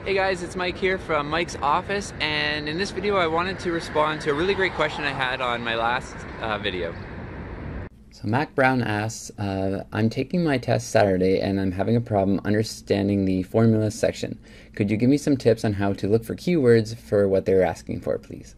Hey guys, it's Mike here from Mike's office, and in this video I wanted to respond to a really great question I had on my last video. So Mac Brown asks, I'm taking my test Saturday and I'm having a problem understanding the formula section. Could you give me some tips on how to look for keywords for what they're asking for, please?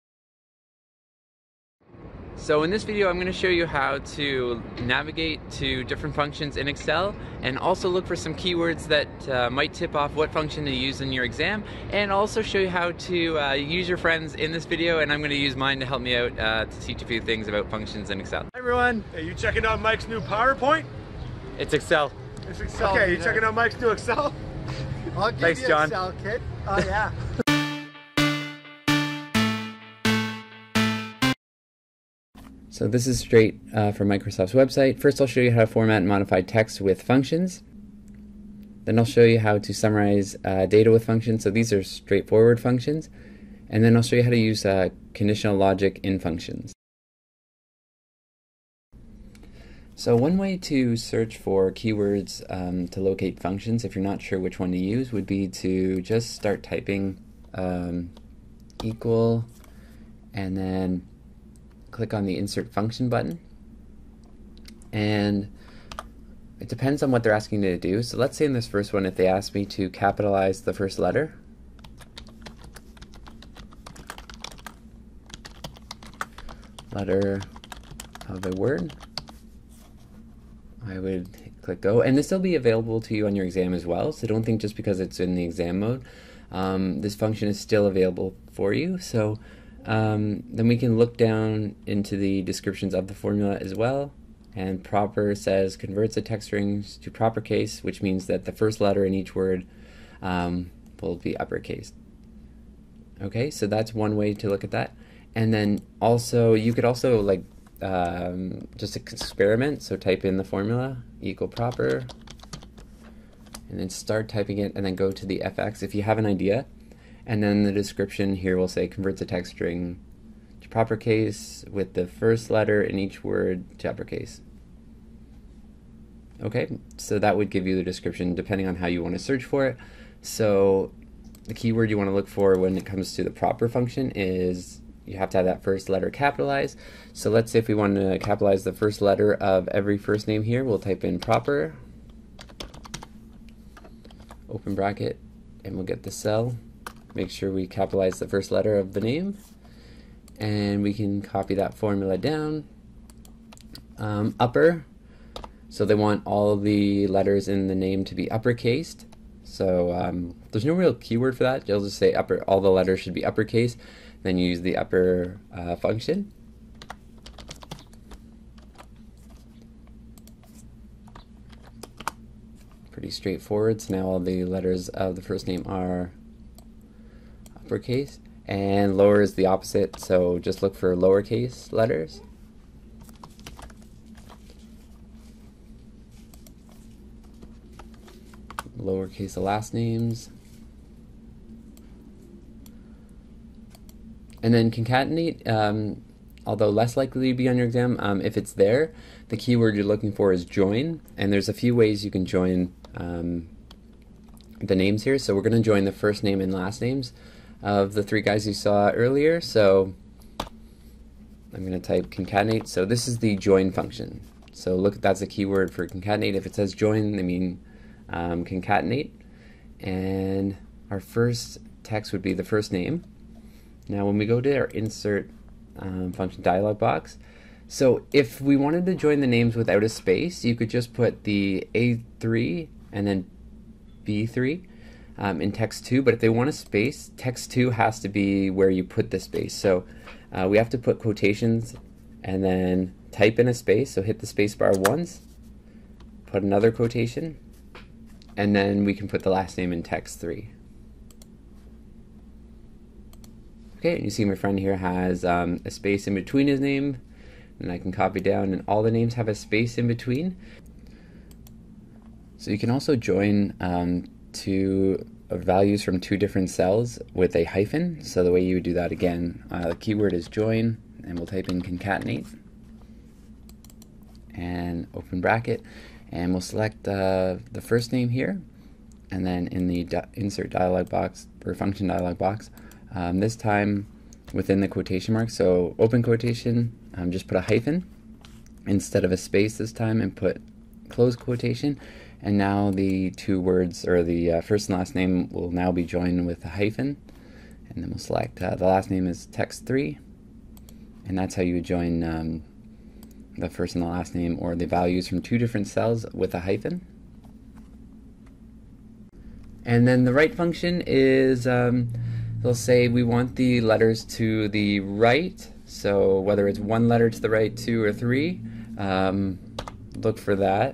So in this video I'm going to show you how to navigate to different functions in Excel and also look for some keywords that might tip off what function to use in your exam, and also show you how to use your friends in this video, and I'm going to use mine to help me out to teach a few things about functions in Excel. Hi everyone. Hey, you checking out Mike's new PowerPoint? It's Excel. It's Excel. Okay, you checking out Mike's new Excel? I'll give Thanks, you John. Excel, kid. Oh yeah. So this is straight from Microsoft's website. First I'll show you how to format and modify text with functions. Then I'll show you how to summarize data with functions. So these are straightforward functions. And then I'll show you how to use conditional logic in functions. So one way to search for keywords to locate functions, if you're not sure which one to use, would be to just start typing equal and then click on the insert function button, and it depends on what they're asking you to do. So let's say in this first one, if they ask me to capitalize the first letter, of a word, I would click go, and this will be available to you on your exam as well, so don't think just because it's in the exam mode this function is still available for you. So then we can look down into the descriptions of the formula as well, and proper says converts the text strings to proper case, which means that the first letter in each word will be uppercase. Okay, so that's one way to look at that. And then also you could also like just experiment, so type in the formula equal proper and then start typing it, and then go to the FX if you have an idea. And then the description here will say converts a text string to proper case with the first letter in each word to uppercase. Okay, so that would give you the description depending on how you want to search for it. So the keyword you want to look for when it comes to the proper function is you have to have that first letter capitalized. So let's say if we want to capitalize the first letter of every first name here, we'll type in proper, open bracket, and we'll get the cell. Make sure we capitalize the first letter of the name, and we can copy that formula down. Upper, so they want all the letters in the name to be uppercased. So there's no real keyword for that. You'll just say upper, all the letters should be uppercase, then you use the upper function. Pretty straightforward. So now all the letters of the first name are uppercase, and lower is the opposite, so just look for lowercase letters. Lowercase the last names. And then concatenate, although less likely to be on your exam, if it's there, the keyword you're looking for is join, and there's a few ways you can join the names here. So we're going to join the first name and last names of the three guys you saw earlier. So I'm going to type concatenate. So this is the join function. So look, that's a keyword for concatenate. If it says join, they mean concatenate. And our first text would be the first name. Now when we go to our insert function dialog box, so if we wanted to join the names without a space, you could just put the A3 and then B3 in text 2, but if they want a space, text 2 has to be where you put the space. So we have to put quotations and then type in a space, so hit the space bar once, put another quotation, and then we can put the last name in text 3. Okay, and you see my friend here has a space in between his name, and I can copy down, and all the names have a space in between. So you can also join two values from two different cells with a hyphen. So the way you would do that, again, the keyword is join, and we'll type in concatenate and open bracket, and we'll select the first name here, and then in the insert dialog box or function dialog box, this time within the quotation marks, so open quotation, just put a hyphen instead of a space this time and put close quotation, and now the two words or the first and last name will now be joined with a hyphen, and then we'll select the last name is text3, and that's how you would join the first and the last name or the values from two different cells with a hyphen. And then the right function is, they'll say we want the letters to the right, so whether it's one letter to the right, 2 or 3, look for that.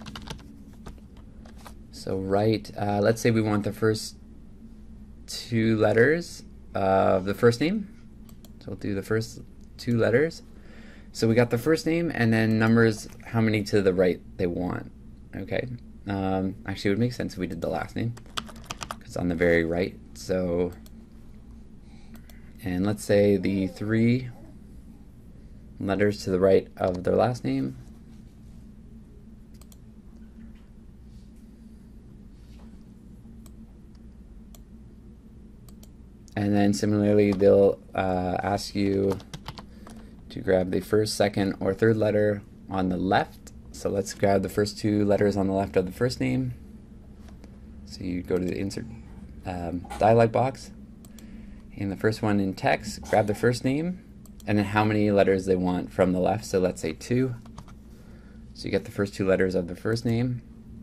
So right, let's say we want the first 2 letters of the first name, so we'll do the first 2 letters. So we got the first name and then numbers, how many to the right they want. Okay, actually it would make sense if we did the last name, because on the very right. So, and let's say the 3 letters to the right of their last name. And then similarly, they'll ask you to grab the first, second, or third letter on the left. So let's grab the first 2 letters on the left of the first name. So you go to the insert dialog box. In the first one in text, grab the first name, and then how many letters they want from the left. So let's say 2. So you get the first 2 letters of the first name,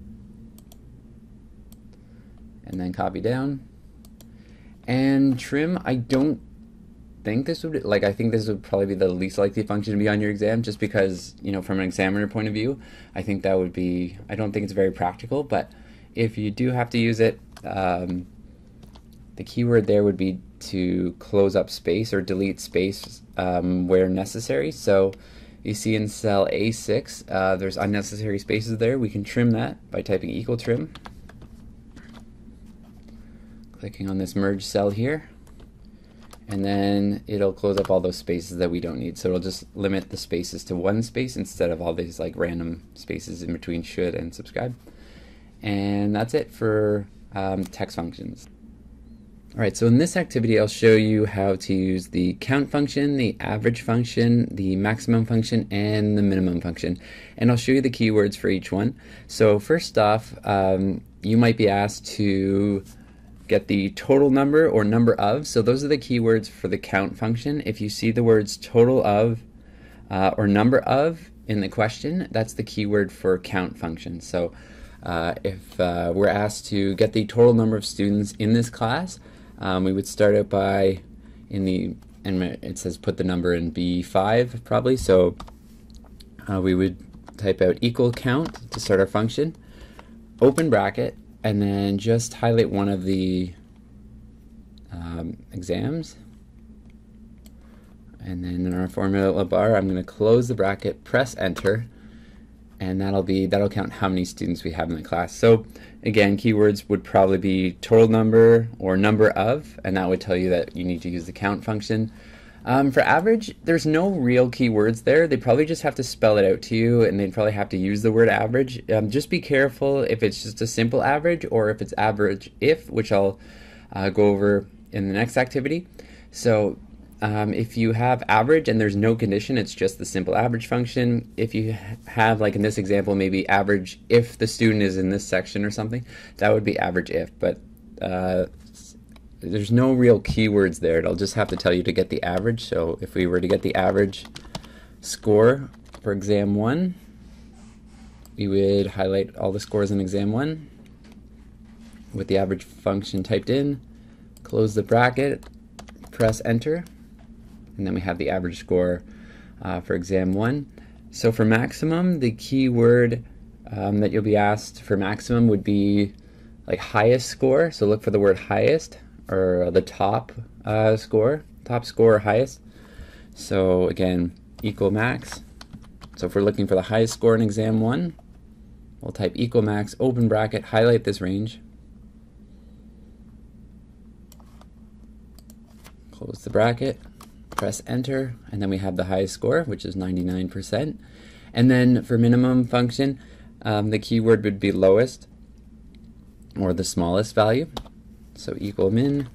and then copy down. And trim, I don't think this would, I think this would probably be the least likely function to be on your exam, just because, from an examiner point of view, I think that would be, I don't think it's very practical, but if you do have to use it, the keyword there would be to close up space or delete space where necessary. So you see in cell A6, there's unnecessary spaces there. We can trim that by typing equal trim. Clicking on this merge cell here, and then it'll close up all those spaces that we don't need. So it'll just limit the spaces to 1 space instead of all these random spaces in between should and subscribe. And that's it for text functions. Alright, so in this activity I'll show you how to use the count function, the average function, the maximum function, and the minimum function. And I'll show you the keywords for each one. So first off, you might be asked to get the total number or number of. So those are the keywords for the count function. If you see the words total of or number of in the question, that's the keyword for count function. So if we're asked to get the total number of students in this class, we would start out by, and it says put the number in B5 probably, so we would type out equal count to start our function, open bracket, and then just highlight one of the exams. And then in our formula bar, I'm going to close the bracket, press enter, and that'll count how many students we have in the class. So again, keywords would probably be total number or number of, and that would tell you that you need to use the count function. For average, there's no real keywords there. They probably just have to spell it out to you, and they'd probably have to use the word average. Just be careful if it's just a simple average or if it's average if, which I'll go over in the next activity. So if you have average and there's no condition, it's just the simple average function. If you have, like in this example, maybe average if the student is in this section or something, that would be average if, but there's no real keywords there. It'll just have to tell you to get the average. So if we were to get the average score for exam 1, we would highlight all the scores in exam 1 with the average function typed in, close the bracket, press enter, and then we have the average score for exam 1. So for maximum, the keyword that you'll be asked for maximum would be like highest score. So look for the word highest, or the top score or highest. So again, equal max. So if we're looking for the highest score in exam 1, we'll type equal max, open bracket, highlight this range, close the bracket, press enter, and then we have the highest score, which is 99%. And then for minimum function, the keyword would be lowest. or the smallest value. So equal min.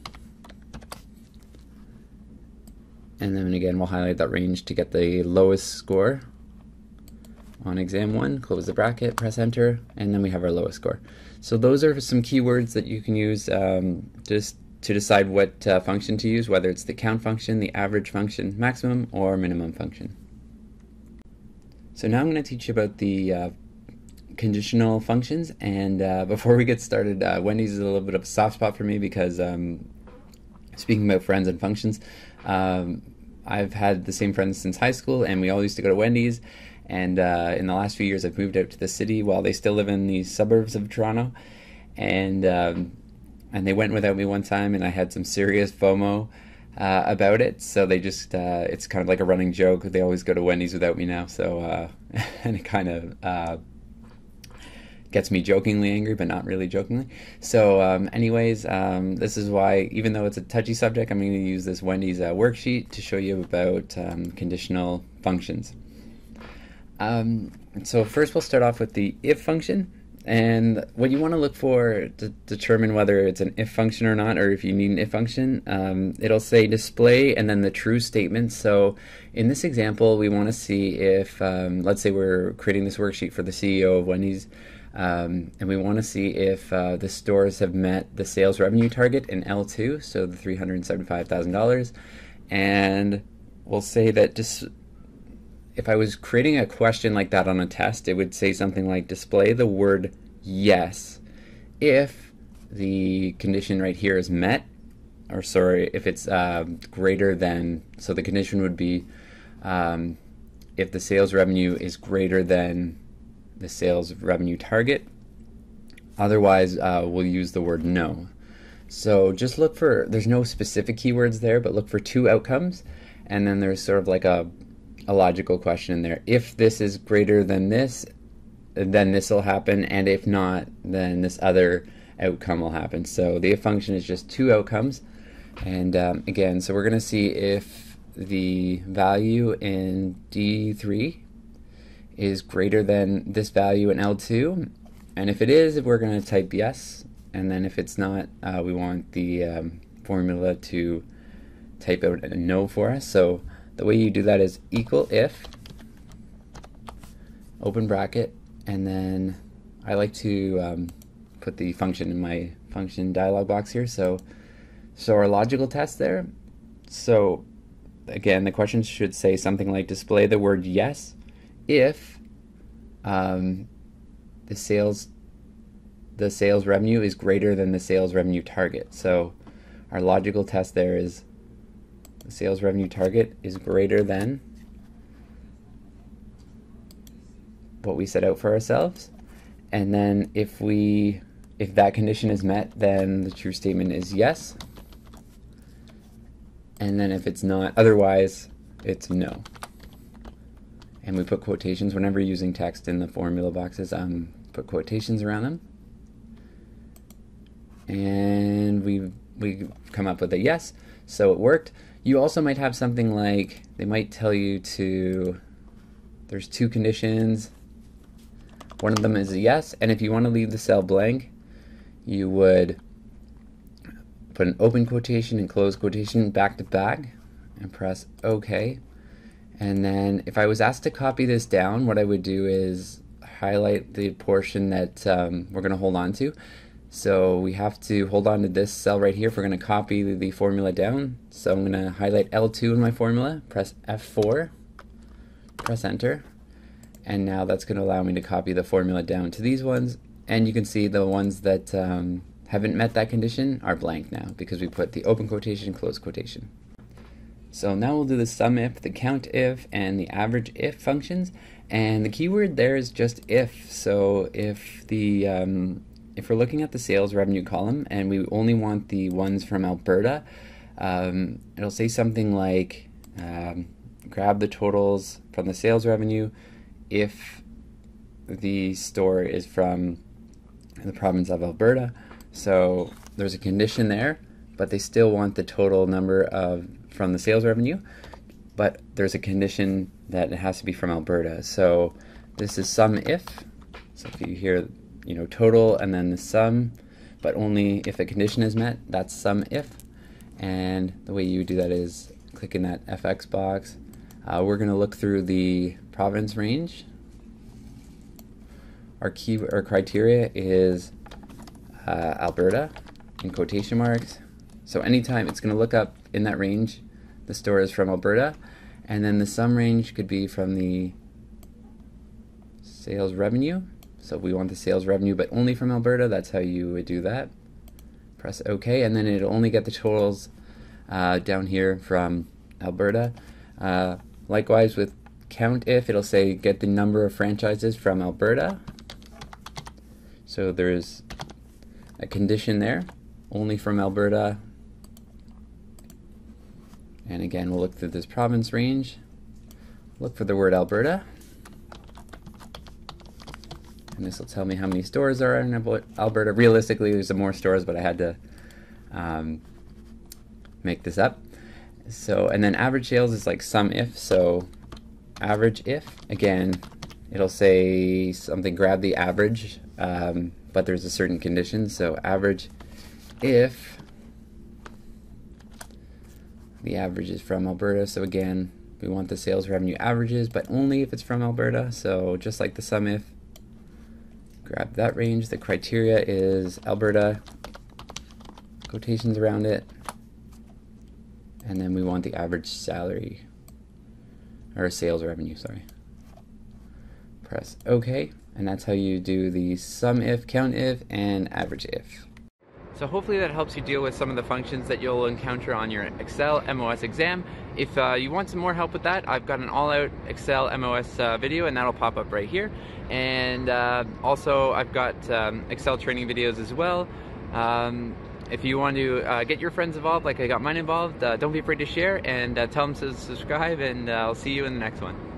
And then again, we'll highlight that range to get the lowest score on exam 1, close the bracket, press enter, and then we have our lowest score. So those are some keywords that you can use just to decide what function to use, whether it's the count function, the average function, maximum, or minimum function. So now I'm going to teach you about the conditional functions, and before we get started, Wendy's is a little bit of a soft spot for me because speaking about friends and functions, I've had the same friends since high school, and we all used to go to Wendy's. And in the last few years, I've moved out to the city while they still live in the suburbs of Toronto. And they went without me one time, and I had some serious FOMO about it. So they just, it's kind of like a running joke. They always go to Wendy's without me now. So, and it kind of gets me jokingly angry, but not really jokingly. So anyways, this is why, even though it's a touchy subject, I'm going to use this Wendy's worksheet to show you about conditional functions. So first we'll start off with the if function, and what you want to look for to determine whether it's an if function or not, or if you need an if function, it'll say display and then the true statement. So in this example, we want to see if, let's say we're creating this worksheet for the CEO of Wendy's, and we want to see if the stores have met the sales revenue target in L2, so the $375,000, and we'll say that just if I was creating a question like that on a test, it would say something like display the word yes if the condition right here is met, or sorry, if it's greater than, so the condition would be if the sales revenue is greater than the sales revenue target. Otherwise, we'll use the word no. So just look for, there's no specific keywords there, but look for two outcomes, and then there's sort of like a logical question in there. If this is greater than this, then this will happen, and if not, then this other outcome will happen. So the if function is just two outcomes, and again, so we're going to see if the value in D3 is greater than this value in L2, and if it is, we're going to type yes, and then if it's not, we want the formula to type out a no for us. So the way you do that is equal if, open bracket, and then I like to put the function in my function dialog box here. So our logical test there. So again, the question should say something like display the word yes if the sales revenue is greater than the sales revenue target. So our logical test there is the sales revenue target is greater than what we set out for ourselves, and then if that condition is met, then the true statement is yes, and then if it's not, otherwise it's no. And we put quotations whenever using text in the formula boxes, put quotations around them, and we come up with a yes, so it worked. You also might have something like, they might tell you there's two conditions, one of them is a yes, and if you want to leave the cell blank, you would put an open quotation and close quotation back to back and press OK. And then if I was asked to copy this down, what I would do is highlight the portion that we're going to hold on to. So we have to hold on to this cell right here if we're going to copy the formula down. So I'm going to highlight L2 in my formula, press F4, press enter, and now that's going to allow me to copy the formula down to these ones. And you can see the ones that haven't met that condition are blank now because we put the open quotation, close quotation. So now we'll do the sum if, the count if, and the average if functions. And the keyword there is just if. So if we're looking at the sales revenue column and we only want the ones from Alberta, it'll say something like grab the totals from the sales revenue if the store is from the province of Alberta. So there's a condition there, but they still want the total number from the sales revenue, but there's a condition that it has to be from Alberta. So this is sum if. So if you hear total and then the sum, but only if the condition is met. That's sum if. And the way you do that is click in that FX box. We're going to look through the province range. Our criteria is Alberta in quotation marks. So anytime it's going to look up in that range, the store is from Alberta, and then the sum range could be from the sales revenue. So we want the sales revenue, but only from Alberta. That's how you would do that. Press OK, and then it'll only get the totals down here from Alberta. Likewise with count if, it'll say get the number of franchises from Alberta. So there's a condition there, only from Alberta. And again, we'll look through this province range, look for the word Alberta. And this will tell me how many stores are in Alberta. Realistically, there's some more stores, but I had to make this up. So, and then average sales is like sum if. So average if, again, it'll say something, grab the average, but there's a certain condition. So average if the average is from Alberta. So again, we want the sales revenue averages, but only if it's from Alberta. So just like the sum if, grab that range. The criteria is Alberta, quotations around it, and then we want the average salary, or sales revenue, sorry. Press OK, and that's how you do the sum if, count if, and average if. So hopefully that helps you deal with some of the functions that you'll encounter on your Excel MOS exam. If you want some more help with that, I've got an all-out Excel MOS video, and that'll pop up right here. And also I've got Excel training videos as well. If you want to get your friends involved like I got mine involved, don't be afraid to share, and tell them to subscribe, and I'll see you in the next one.